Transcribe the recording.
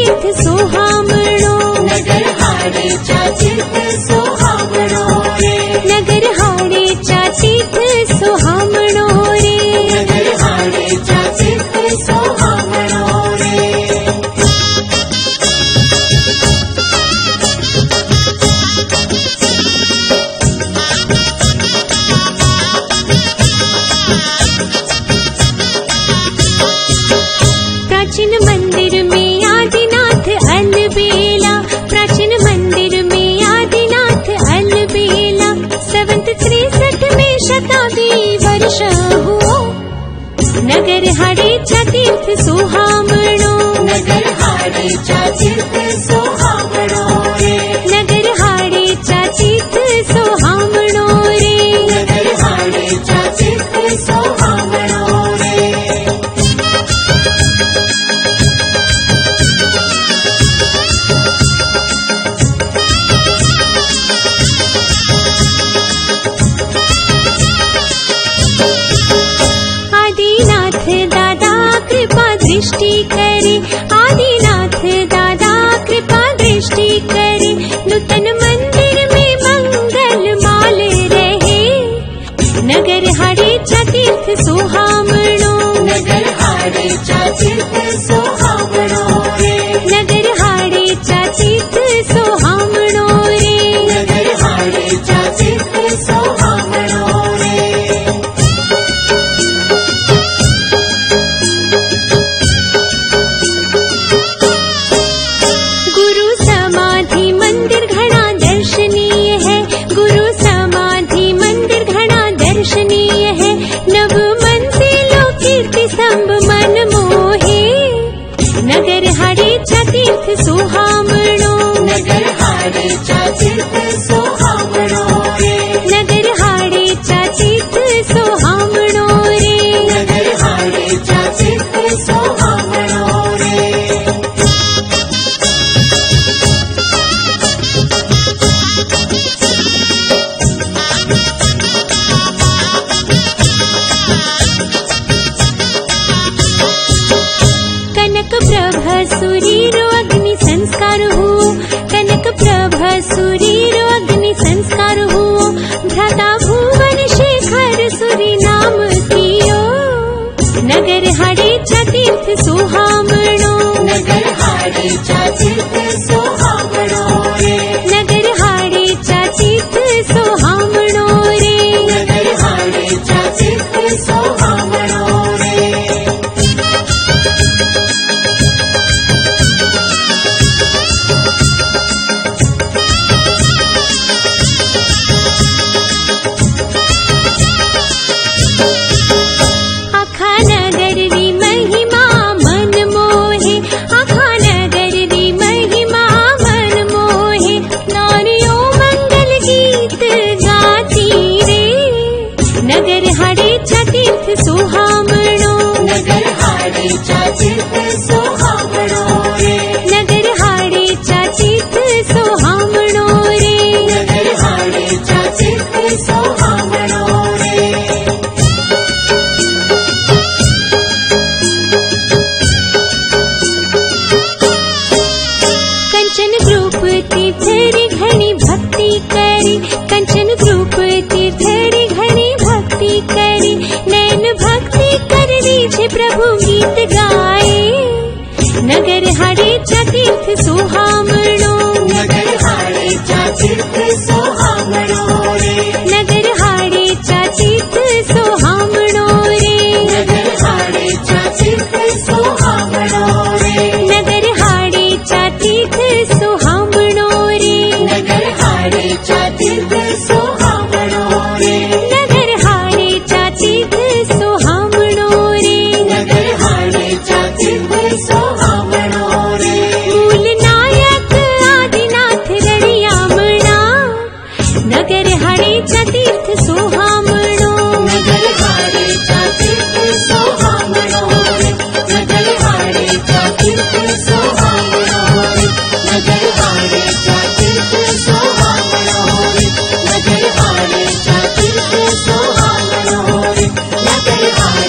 तीर्थ सोहामणो नगर हाड़े चा तीर्थ सोहामणो रे नगर हाड़े चा तीर्थ सोहामणो रे नगर हाड़े चा तीर्थ सोहामणो रे प्राचीन मंदिर में आदिनाथ अलबेला प्राचीन मंदिर में आदिनाथ अलबेला 763 में शताब्दी वर्ष हुओ नगर हाड़े चा तीर्थ सोहामणो नगर हाड़े चा तीर्थ सोहामणो रे नगर हाड़े चा तीर्थ सोहामणो रे नगर हाड़े चा तीर्थ सोहामणो रे आदिनाथ दादा कृपा दृष्टि करे आदिनाथ दादा कृपा दृष्टि करे नूतन मंदिर में मंगल माल रहे नगर हाड़े चा तीर्थ सोहामणो नगर हाड़े चा तीर्थ सोहामणो रे नगर हाड़े चा तीर्थ सोहामणो रे नगर हाड़े चा तीर्थ सोहामणो रे गुरु समाधि मंदिर घना दर्शनीय है गुरु समाधि मंदिर घना दर्शनीय है नव मंजिलो कीर्ति स्तंभ मन मोहे नगर हाड़े चा तीर्थ सोहामणो नगर हाड़े चा तीर्थ सोहामणो रे नगर हाड़े चा तीर्थ सोहामणो रे नगर हाड़े चा तीर्थ सोहामणो रे कनक प्रभ सूरीरो अग्नि संस्कार हुओ कनक प्रभ सूरीरो अग्नि संस्कार हुओ भ्राता भुवन शेखर सूरी नाम कियो नगर हाड़े चा तीर्थ सोहामणो नगर हाड़े चा तीर्थ सोहामणो रे नगर हाड़े चा तीर्थ सोहामणो रे नगर हाड़े चा तीर्थ सोहामणो रे आखा नगर री महिमा मन मोहे आखा नगर री महिमा मन मोहे नारियों मंगल गीत गाती रे नगर हाड़े चा तीर्थ सोहामणो नगर हाड़े चा तीर्थ सोहामणो रे नगर हाड़े चा तीर्थ सोहामणो रे नगर हाड़े चा तीर्थ सोहामणो रे कंचन ग्रुप तीर्थरी घनी भक्ति करी कंचन ग्रुप तीर्थरी घनी भक्ति करी नैन भक्ति कर लीजे प्रभु गीत गाए नगर हाड़े चा तीर्थ सोहामणो नगर हाड़े चा तीर्थ सोहामणो रे नगर हाड़े चा तीर्थ सोहामणो रे नगर हाड़े चा तीर्थ सोहामणो रे नगर हाड़े चा तीर्थ सोहामणो रे नगर हाड़े चा तीर्थ सोहामणो रे नगर हाड़े चा तीर्थ सोहामणो रे नगर हाड़े चा तीर्थ सोहामणो रे मूल नायक आदिनाथ रड़ियामणा नगर हाड़े चा तीर्थ सोहामणो नगर हाड़े चा तीर्थ सोहामणो रे नगर हाड़े चा तीर्थ सोहामणो रे नगर हाड़े चा तीर्थ सोहामणो रे नगर हाड़े चा तीर्थ सोहामणो रे नगर हाड़े